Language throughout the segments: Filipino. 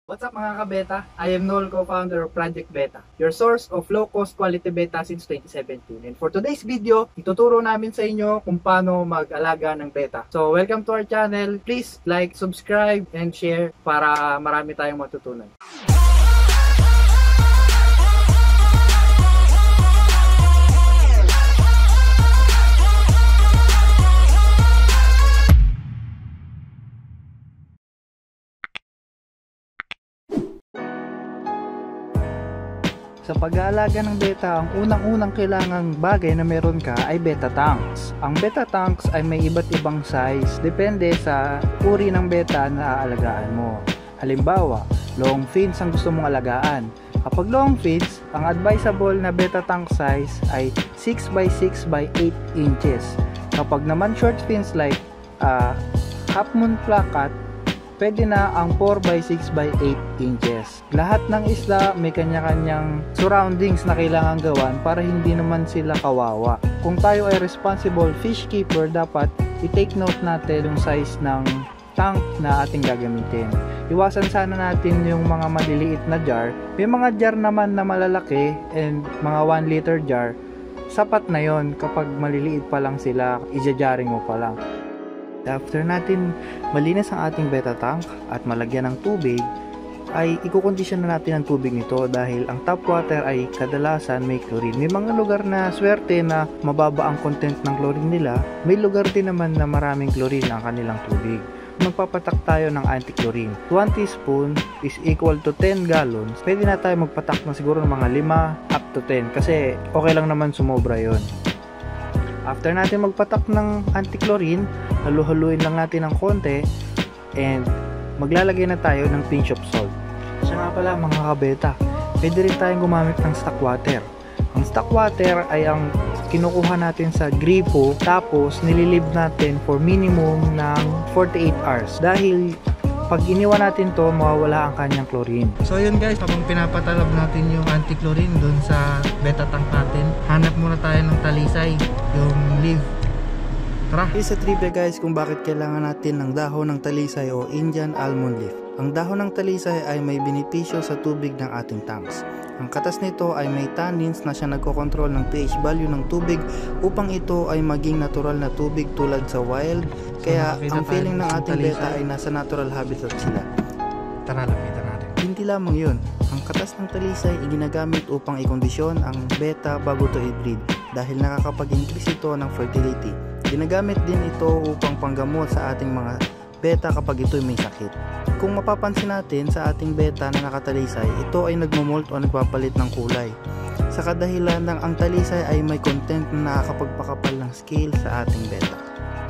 What's up mga ka-Beta? I am Noel, co-founder of Project Beta, your source of low-cost quality beta since 2017. And for today's video, ituturo namin sa inyo kung paano mag-alaga ng beta. So welcome to our channel. Please like, subscribe, and share para marami tayong matutunan. Sa pag-aalaga ng beta, ang unang-unang kailangang bagay na meron ka ay beta tanks. Ang beta tanks ay may iba't ibang size, depende sa uri ng beta na aalagaan mo. Halimbawa, long fins ang gusto mong alagaan. Kapag long fins, ang advisable na beta tank size ay 6x6x8 inches. Kapag naman short fins like half moon plakat, pwede na ang 4x6x8 inches. Lahat ng isda may kanya-kanyang surroundings na kailangan gawan para hindi naman sila kawawa. Kung tayo ay responsible fish keeper, dapat i-take note natin yung size ng tank na ating gagamitin. Iwasan sana natin yung mga maliliit na jar. May mga jar naman na malalaki and mga 1 liter jar. Sapat na yon kapag maliliit pa lang sila, i-jaring mo pa lang. After natin malinis ang ating beta tank at malagyan ng tubig, ay ikukondisyon na natin ang tubig nito dahil ang tap water ay kadalasan may chlorine. May mga lugar na swerte na mababa ang content ng chlorine nila, may lugar din naman na maraming chlorine ang kanilang tubig. Magpapatak tayo ng anti-chlorine. 1 teaspoon is equal to 10 gallons. Pwede na tayo magpatak na siguro ng mga 5 up to 10 kasi okay lang naman sumobra yon. After natin magpatak ng anti-chlorine, halu-haluin lang natin ng konti and maglalagay na tayo ng pinch of salt. Siya nga pala mga kabeta, pwede rin tayong gumamit ng stock water. Ang stock water ay ang kinukuha natin sa gripo tapos nililib natin for minimum ng 48 hours dahil pag iniwan natin to, mawawala ang kanyang chlorine. So yun guys, habang pinapatalab natin yung anti-chlorine dun sa beta tank natin, hanap muna tayo ng Talisay, yung leaf. Tara! Isa trivia guys kung bakit kailangan natin ng dahon ng Talisay o Indian almond leaf. Ang dahon ng Talisay ay may benepisyo sa tubig ng ating tanks. Ang katas nito ay may tannins na siya nagkokontrol ng pH value ng tubig upang ito ay maging natural na tubig tulad sa wild. Kaya ang feeling ng ating beta ay nasa natural habitat sila. Tara, lapitan natin. Hindi lamang yun. Ang katas ng Talisay ay ginagamit upang ikondisyon ang beta bago ito i-breed dahil nakakapag-increase ito ng fertility. Ginagamit din ito upang panggamot sa ating mga beta kapag ito'y may sakit. Kung mapapansin natin sa ating beta na nakatalisay, ito ay nagmumolt o nagpapalit ng kulay. Sa kadahilan ng ang talisay ay may content na nakakapagpakapal ng scale sa ating beta.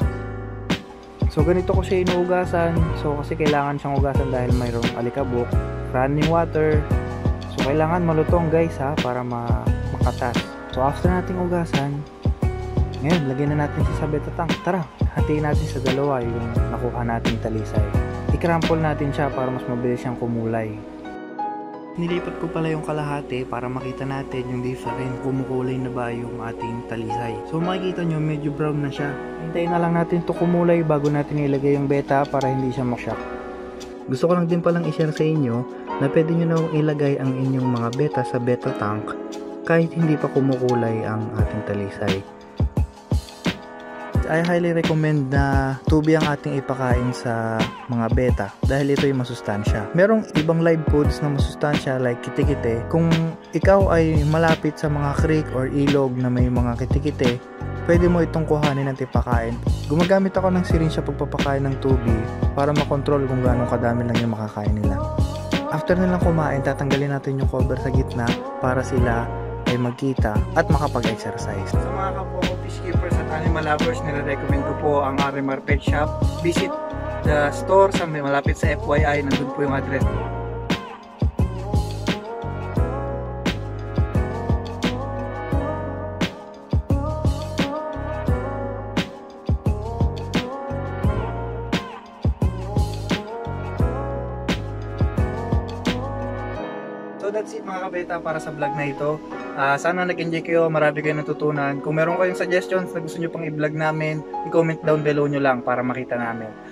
So ganito ko siya inuugasan. So kasi kailangan siyang ugasan dahil mayroong alikabok, running water. So kailangan malutong guys ha para makatas. So after nating ugasan, ngayon lagyan na natin siya sa beta tank. Tara, hatiin natin sa dalawa yung nakuha nating talisay. I-crumple natin siya para mas mabilis siyang kumulay. Nilipat ko pala yung kalahati para makita natin yung different, kumukulay na ba yung ating talisay. So makikita nyo medyo brown na siya. Hintayin na lang natin to kumulay bago natin ilagay yung beta para hindi siya ma-shock. Gusto ko lang din palang i-share sa inyo na pwede nyo na ilagay ang inyong mga beta sa beta tank kahit hindi pa kumukulay ang ating talisay. I highly recommend na tubi ang ating ipakain sa mga beta dahil ito yung masustansya. Merong ibang live foods na masustansya like kitikite. Kung ikaw ay malapit sa mga creek or ilog na may mga kitikite, pwede mo itong kuhanin at ipakain. Gumagamit ako ng syringe sa pagpapakain ng tubi para makontrol kung gaano kadami lang yung makakain nila. After nilang kumain, tatanggalin natin yung cover sa gitna para sila ay magkita at makapag-exercise. Sa mga kapwa ko fish keepers at animal lovers, nire-recommend ko po ang RMR Pet Shop. Visit the store sa may malapit sa FYI, nandun po yung address. So that's it mga kabeta para sa vlog na ito. Sana nag-enjoy kayo, marami kayong natutunan. Kung meron kayong suggestions na gusto nyo pang i-vlog namin, i-comment down below nyo lang para makita namin.